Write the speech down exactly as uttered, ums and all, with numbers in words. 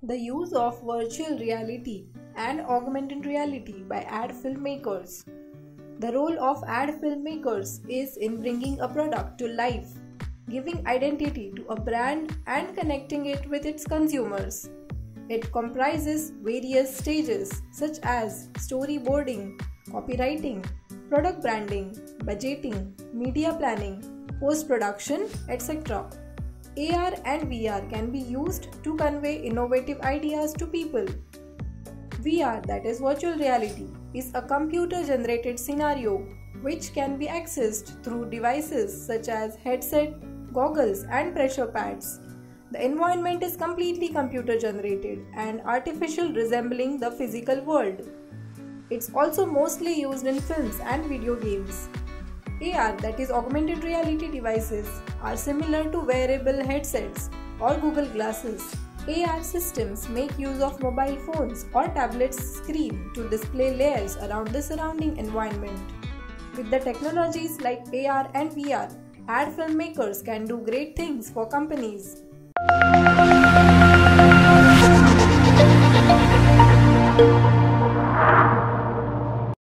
The use of virtual reality and augmented reality by ad filmmakers. The role of ad filmmakers is in bringing a product to life, giving identity to a brand and connecting it with its consumers. It comprises various stages such as storyboarding, copywriting, product branding, budgeting, media planning, post-production, et cetera. A R and V R can be used to convey innovative ideas to people. V R, that is virtual reality, is a computer-generated scenario which can be accessed through devices such as headset, goggles and pressure pads. The environment is completely computer-generated and artificial, resembling the physical world. It's also mostly used in films and video games. A R, that is augmented reality devices, are similar to wearable headsets or Google Glasses. A R systems make use of mobile phones or tablets' screen to display layers around the surrounding environment. With the technologies like A R and V R, ad filmmakers can do great things for companies.